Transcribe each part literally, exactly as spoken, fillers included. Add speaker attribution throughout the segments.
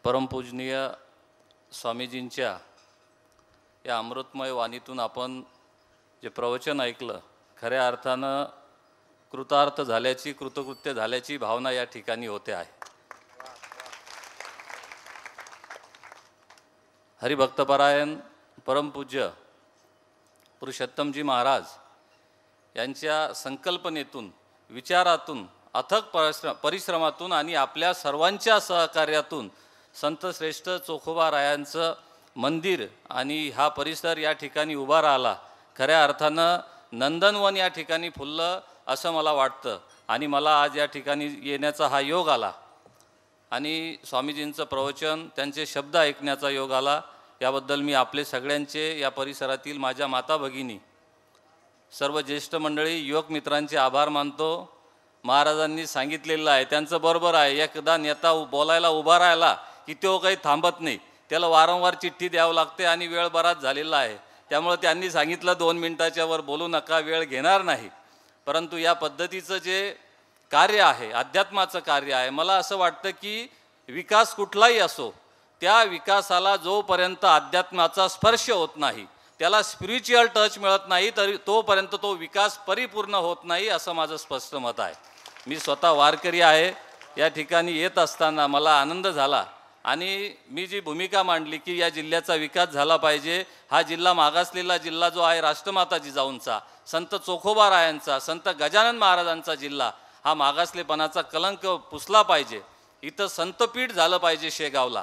Speaker 1: परमपूजनीय स्वामीजींच्या या अमृतमय वाणीतून आपण जे प्रवचन ऐकलं, खऱ्या अर्थानं कृतार्थ झाल्याची, कृतकृत्य झाल्याची भावना या ठिकाणी होते आहे. हरिभक्तपरायण परमपूज्य पुरुषोत्तमजी महाराज यांच्या संकल्पनेतून, विचारातून, अथक परिश्रम परिश्रमातून आणि आपल्या सर्वांच्या सहकार्यातून संतश्रेष्ठ चोखोबारायांचं मंदिर आणि हा परिसर या ठिकाणी उभा राहिला. खऱ्या अर्थानं नंदनवन या ठिकाणी फुललं असं मला वाटतं. आणि मला आज या ठिकाणी येण्याचा हा योग आला आणि स्वामीजींचं प्रवचन, त्यांचे शब्द ऐकण्याचा योग आला. याबद्दल मी आपले सगळ्यांचे, या परिसरातील माझ्या माता भगिनी, सर्व ज्येष्ठ मंडळी, युवक मित्रांचे आभार मानतो. महाराजांनी सांगितलेलं आहे, त्यांचं बरोबर आहे. एकदा नेता बोलायला उभा राहिला की तो काही थांबत नाही, त्याला वारंवार चिठ्ठी द्यावं लागते आणि वेळ बराच झालेला आहे. त्यामुळे त्यांनी सांगितलं दोन मिनटाच्या वर बोलू नका, वेळ घेणार नाही. परंतु या पद्धतीचं जे कार्य आहे, अध्यात्माचं कार्य आहे, मला असं वाटतं की विकास कुठलाही असो, त्या विकासाला जोपर्यंत अध्यात्माचा स्पर्श होत नाही, त्याला स्पिरिच्युअल टच मिळत नाही, तरी तोपर्यंत तो विकास परिपूर्ण होत नाही, असं माझं स्पष्ट मत आहे. मी स्वतः वारकरी आहे. या ठिकाणी येत असताना मला आनंद झाला आणि मी जी भूमिका मांडली की या जिल्ह्याचा विकास झाला पाहिजे, हा जिल्हा मागासलेला जिल्हा जो आहे राष्ट्रमाता जिजाऊंचा, संत चोखोबारायांचा, संत गजानन महाराजांचा जिल्हा, हा मागासलेपणाचा कलंक पुसला पाहिजे. इथं संतपीठ झालं पाहिजे. शेगावला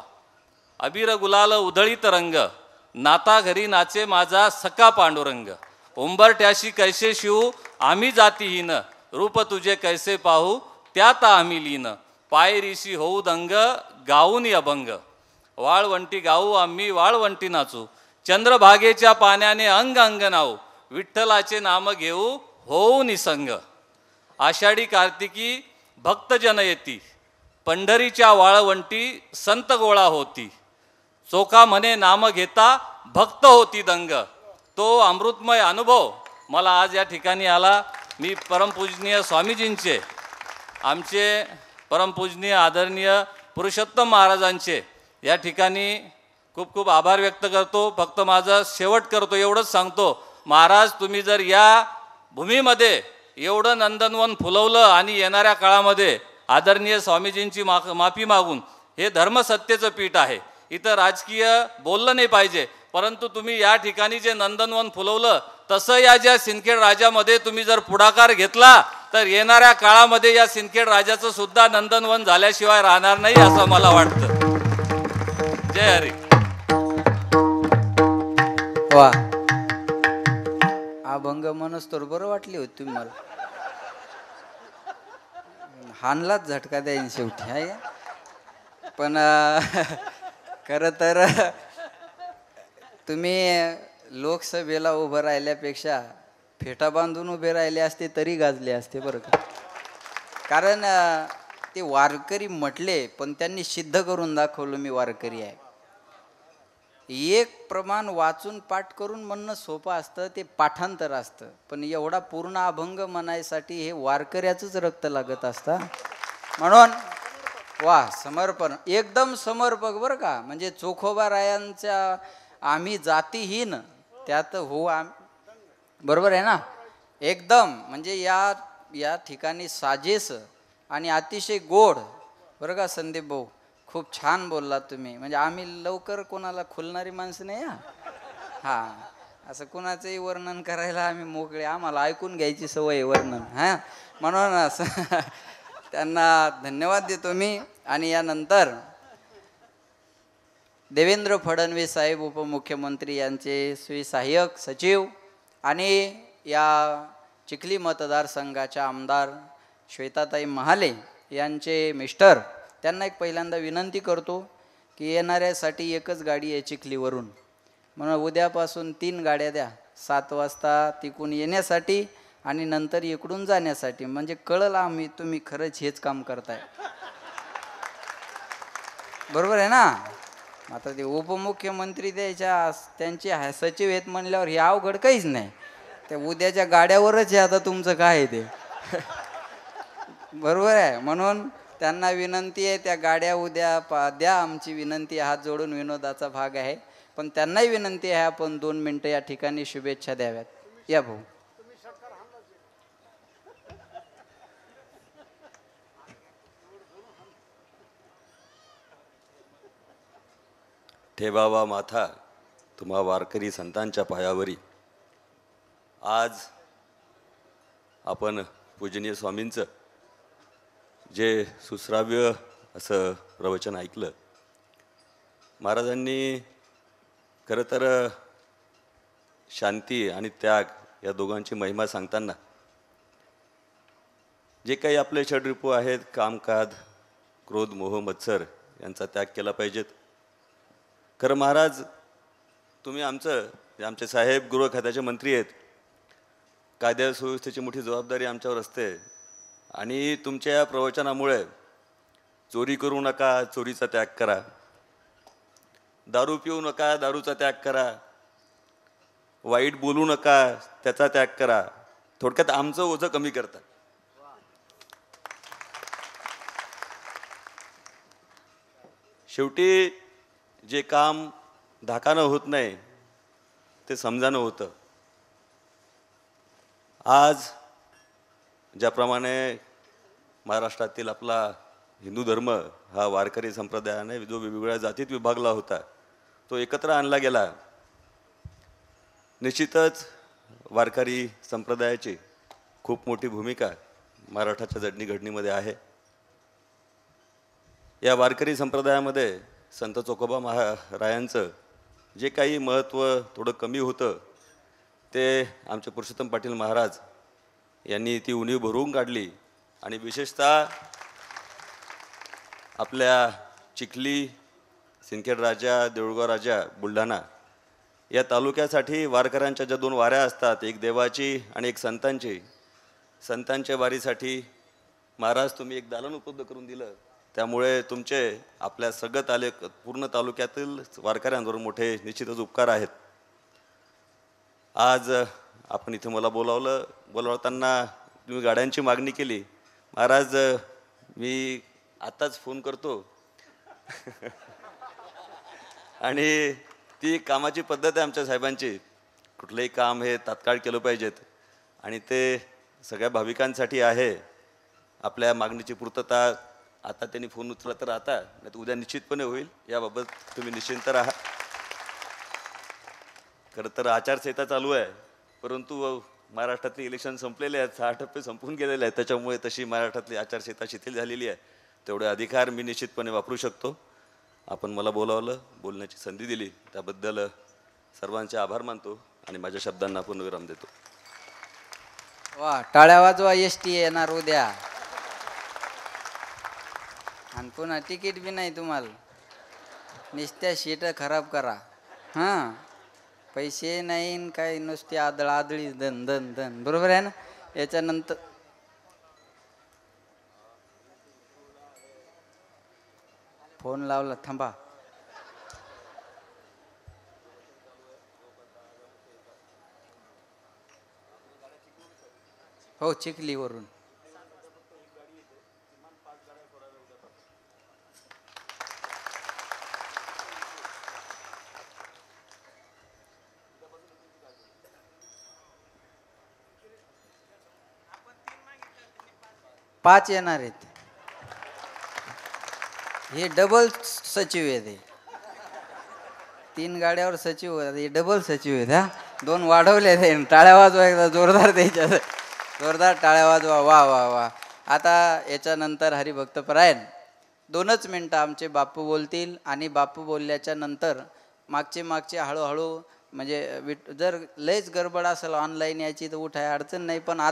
Speaker 1: अबीर गुलाल उधळीत रंग, नाता घरी नाचे माझा सका पांडुरंग, उंबरट्याशी कैसे शिवू आम्ही जातीहीन, रूप तुझे कैसे पाहू त्यात आम्ही लीन, पायरीशी होऊ दंग गाऊन अभंग, वाळवंटी गाऊ आम्ही वाळवंटी नाचू, चंद्रभागेच्या पाण्याने अंग अंग नाऊ, विठ्ठलाचे नाम घेऊ होऊ निसंग, आषाढी कार्तिकी भक्तजन येती, पंढरीच्या वाळवंटी संत गोळा होती, चोखा म्हणे नाम घेता भक्त होती दंग. तो अमृतमय अनुभव मला आज या ठिकाणी आला. मी परमपूजनीय स्वामीजींचे, आमचे परमपूजनीय आदरणीय पुरुषोत्तम महाराजांचे या ठिकाणी खूप खूप आभार व्यक्त करतो. फक्त माझा शेवट करतो, एवढंच सांगतो, महाराज तुम्ही जर या भूमीमध्ये एवढं नंदनवन फुलवलं आणि येणाऱ्या काळामध्ये आदरणीय स्वामीजींची मा माफी मागून, हे धर्मसत्तेचं पीठ आहे, इथं राजकीय बोललं नाही पाहिजे, परंतु तुम्ही या ठिकाणी जे नंदनवन फुलवलं तसं या ज्या सिंदखेड राजामध्ये तुम्ही जर पुढाकार घेतला तर येणाऱ्या काळामध्ये या सिंदखेड राजाचं सुद्धा नंदनवन झाल्याशिवाय राहणार नाही, असं मला वाटतं. जय हरी.
Speaker 2: वा, अभंग मनस तर बरं वाटली होती तुम्ही मला. हानलाच झटका द्यायन शेवटी आहे. पण खरं तर तुम्ही लोकसभेला उभं राहिल्यापेक्षा फेटा बांधून उभे राहिले असते तरी गाजले असते बरं का. कारण ते वारकरी म्हटले, पण त्यांनी सिद्ध करून दाखवलं मी वारकरी आहे. एक प्रमाण वाचून पाठ करून म्हणणं सोपं असतं, ते पाठांतर असतं. पण एवढा पूर्ण अभंग म्हणायसाठी हे वारकऱ्याचंच रक्त लागत असतं. म्हणून वा, समर्पण, एकदम समर्पक बरं का. म्हणजे चोखोबारायांच्या आम्ही जातीहीन त्यात हो आम बरोबर आहे ना, एकदम. म्हणजे या या ठिकाणी साजेस आणि अतिशय गोड बरं का. संदीप भाऊ खूप छान बोललात तुम्ही. म्हणजे आम्ही लवकर कोणाला खुलणारी माणसं नाही हा हां असं कोणाचंही वर्णन करायला आम्ही मोकळे, आम्हाला ऐकून घ्यायची सवय वर्णन. हां, म्हणून असं त्यांना धन्यवाद देतो मी. आणि यानंतर देवेंद्र फडणवीस साहेब उपमुख्यमंत्री यांचे श्री सहाय्यक सचिव आणि या चिखली मतदारसंघाच्या आमदार श्वेताताई महाले यांचे मिस्टर, त्यांना एक पहिल्यांदा विनंती करतो की येणाऱ्यासाठी एकच गाडी आहे चिखलीवरून, म्हणून उद्यापासून तीन गाड्या द्या, सात वाजता तिकून येण्यासाठी आणि नंतर इकडून जाण्यासाठी. म्हणजे कळलं आम्ही तुम्ही खरंच हेच काम करताय. बरोबर आहे ना. आता ते उपमुख्यमंत्री द्यायच्या त्यांचे सचिव आहेत म्हणल्यावर हे अवघड काहीच नाही. त्या उद्याच्या गाड्यावरच आहे आता तुमचं काय आहे ते. बरोबर आहे. म्हणून त्यांना विनंती आहे, त्या गाड्या उद्या पा द्या, आमची विनंती हात जोडून विनोदाचा भाग आहे, पण त्यांनाही विनंती आहे आपण दोन मिनटं या ठिकाणी शुभेच्छा द्याव्यात. या भाऊ.
Speaker 3: ठेवावा माथा तुम्हा वारकरी संतांच्या पायावरी. आज आपण पूजनीय स्वामींचं जे सुश्राव्य असं प्रवचन ऐकलं. महाराजांनी खरं तर शांती आणि त्याग या दोघांची महिमा सांगताना जे काही आपले षड्रिपू आहेत, कामकाज, क्रोध, मोह, मत्सर यांचा त्याग केला पाहिजेत. खरं महाराज, तुम्ही आमचं आमचे साहेब गृह खात्याचे मंत्री आहेत, कायदा सुव्यवस्थेची मोठी जबाबदारी आमच्यावर असते आणि तुमच्या या प्रवचनामुळे चोरी करू नका, चोरीचा त्याग करा, दारू पिऊ नका, दारूचा त्याग करा, वाईट बोलू नका, त्याचा त्याग करा, थोडक्यात आमचं ओझं कमी करता. शेवटी जे काम धाकानं होत नाही ते समजानं होतं. आज ज्याप्रमाणे महाराष्ट्रातील आपला हिंदू धर्म हा वारकरी संप्रदायाने जो वेगवेगळ्या जातीत विभागला होता तो एकत्र आणला गेला. निश्चितच वारकरी संप्रदायाची खूप मोठी भूमिका महाराष्ट्राच्या जडणीघडणीमध्ये आहे. या वारकरी संप्रदायामध्ये संत चोखोबा महारायांचं जे काही महत्त्व थोडं कमी होतं ते आमचे पुरुषोत्तम पाटील महाराज यांनी ती उणीव भरून काढली आणि विशेषतः आपल्या चिखली, सिंदखेड राजा, देऊळगाव राजा, बुलढाणा या तालुक्यासाठी वारकऱ्यांच्या ज्या दोन वाऱ्या असतात, एक देवाची आणि एक संतांची, संतांच्या वारीसाठी महाराज तुम्ही एक दालन उपलब्ध करून दिलं. त्यामुळे तुमचे आपल्या सगळं ताले पूर्ण तालुक्यातील वारकऱ्यांवर मोठे निश्चितच उपकार आहेत. आज आपण इथे मला बोलावलं, बोलावताना तुम्ही गाड्यांची मागणी केली. महाराज, मी आत्ताच फोन करतो आणि ती कामाची पद्धत आहे आमच्या साहेबांची. कुठलंही काम हे तात्काळ केलं पाहिजेत आणि ते सगळ्या भाविकांसाठी आहे. आपल्या मागणीची पूर्तता आता त्यांनी फोन उचलला तर आता, नाही तर उद्या निश्चितपणे होईल, याबाबत तुम्ही निश्चिंत राहा. खरं तर आचारसंहिता चालू आहे, परंतु महाराष्ट्रातले इलेक्शन संपलेले आहेत, सहा टप्पे संपून गेलेले आहेत, त्याच्यामुळे तशी महाराष्ट्रातली आचारसंहिता शिथिल झालेली आहे. तेवढे अधिकार मी निश्चितपणे वापरू शकतो. आपण मला बोलावलं, बोलण्याची संधी दिली, त्याबद्दल सर्वांचे आभार मानतो आणि माझ्या शब्दांना पूर्णविराम देतो.
Speaker 2: वा, टाळ्या वाजवा. एस टी येणार उद्या आणि पुन्हा तिकीट बी नाही तुम्हाला. नुसत्या सीट खराब करा. हां, पैसे नाही काय, नुसती आदळ आदळी धन धन धन. बरोबर आहे ना. याच्यानंतर फोन लावला, थांबा. हो, चिखलीवरून. पाच येणार आहेत. हे डबल सचिव आहेत. हे तीन गाड्यावर सचिव, हे डबल सचिव आहेत. हा, दोन वाढवले. टाळ्या वाजवा एकदा जोरदार द्यायच्या, जोरदार टाळ्या वाजवा. वा वा वा. आता याच्यानंतर हरिभक्तपरायण दोनच मिनटं आमचे बापू बोलतील आणि बापू बोलल्याच्या नंतर मागचे मागचे हळूहळू, म्हणजे जर लयच गडबड असेल ऑनलाईन याची तर उठाय अडचण नाही, पण